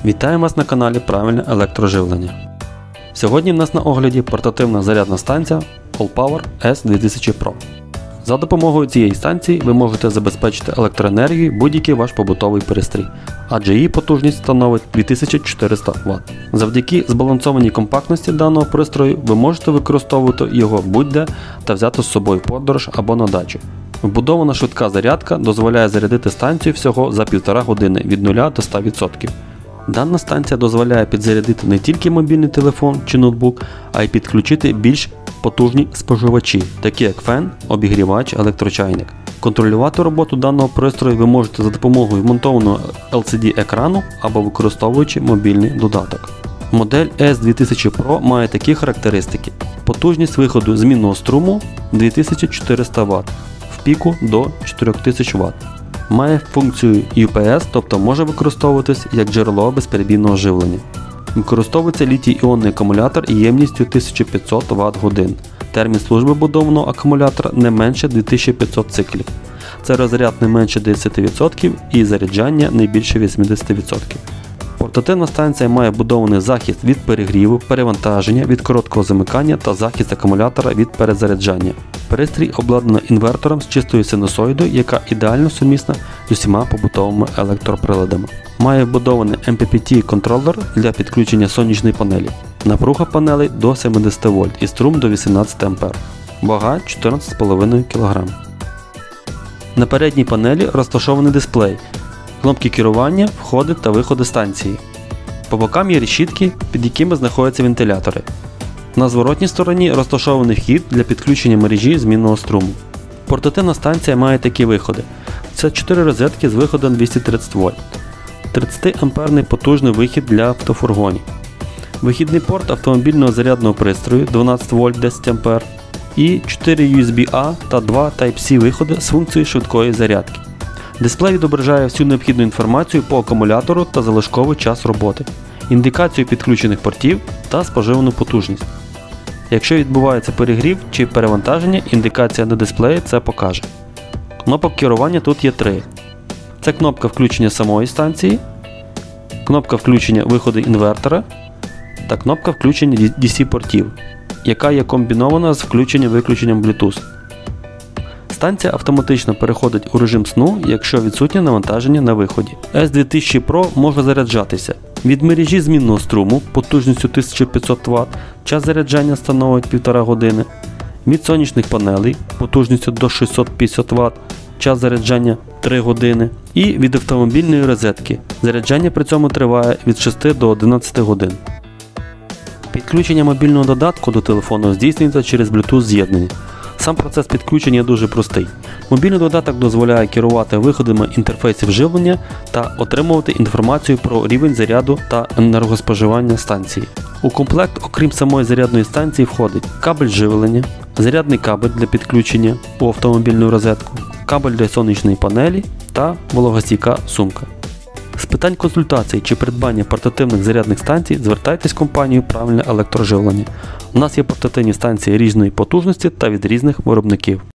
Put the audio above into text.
Вітаю вас на каналі Правильне електроживлення. Сьогодні в нас на огляді портативна зарядна станція AllPower S2000 Pro. За допомогою цієї станції ви можете забезпечити електроенергією будь-який ваш побутовий пристрій, адже її потужність становить 2400 Вт. Завдяки збалансованій компактності даного пристрою ви можете використовувати його будь-де та взяти з собою в подорож або на дачу. Вбудована швидка зарядка дозволяє зарядити станцію всього за 1,5 години від 0 до 100%. Дана станція дозволяє підзарядити не тільки мобільний телефон чи ноутбук, а й підключити більш потужні споживачі, такі як фен, обігрівач, електрочайник. Контролювати роботу даного пристрою ви можете за допомогою вмонтованого LCD-екрану або використовуючи мобільний додаток. Модель S2000 Pro має такі характеристики: потужність виходу змінного струму 2400 Вт, в піку до 4000 Вт. Має функцію UPS, тобто може використовуватись як джерело безперебійного живлення. Використовується літій-іонний акумулятор ємністю 1500 Вт-годин. Термін служби будованого акумулятора не менше 2500 циклів. Це розряд не менше 10% і заряджання не більше 80%. Портативна станція має вбудований захист від перегріву, перевантаження, від короткого замикання та захист акумулятора від перезаряджання. Пристрій обладнано інвертором з чистою синусоїдою, яка ідеально сумісна з усіма побутовими електроприладами. Має вбудований MPPT-контролер для підключення сонячної панелі. Напруга панелей до 70 В і струм до 18 А. Вага 14,5 кг. На передній панелі розташований дисплей, кнопки керування, входи та виходи станції. По бокам є решітки, під якими знаходяться вентилятори. На зворотній стороні розташований вхід для підключення мережі змінного струму. Портативна станція має такі виходи. Це 4 розетки з виходом 230 В, 30-амперний потужний вихід для автофургонів, вихідний порт автомобільного зарядного пристрою 12 В 10 А і 4 USB-A та 2 Type-C виходи з функцією швидкої зарядки. Дисплей відображає всю необхідну інформацію по акумулятору та залишковий час роботи, індикацію підключених портів та споживану потужність. Якщо відбувається перегрів чи перевантаження, індикація на дисплеї це покаже. Кнопок керування тут є 3. Це кнопка включення самої станції, кнопка включення виходу інвертора та кнопка включення DC-портів, яка є комбінована з включенням-виключенням Bluetooth. Станція автоматично переходить у режим сну, якщо відсутнє навантаження на виході. S2000 Pro може заряджатися від мережі змінного струму потужністю 1500 Вт, час заряджання становить 1,5 години, від сонячних панелей потужністю до 650 Вт, час заряджання 3 години і від автомобільної розетки. Заряджання при цьому триває від 6 до 11 годин. Підключення мобільного додатку до телефону здійснюється через Bluetooth з'єднання. Сам процес підключення дуже простий. Мобільний додаток дозволяє керувати виходами інтерфейсів живлення та отримувати інформацію про рівень заряду та енергоспоживання станції. У комплект, окрім самої зарядної станції, входить кабель живлення, зарядний кабель для підключення у автомобільну розетку, кабель для сонячної панелі та вологостійка сумка. З питань консультацій чи придбання портативних зарядних станцій звертайтесь в компанію Правильне електроживлення. У нас є портативні станції різної потужності та від різних виробників.